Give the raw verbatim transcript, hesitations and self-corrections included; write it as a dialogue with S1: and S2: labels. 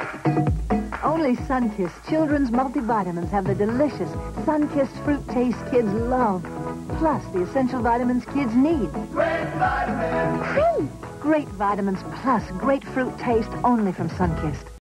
S1: Only Sunkist Children's multivitamins have the delicious Sunkist fruit taste kids love. Plus the essential vitamins kids need.
S2: Great vitamins.
S1: Great vitamins plus great fruit taste only from Sunkist.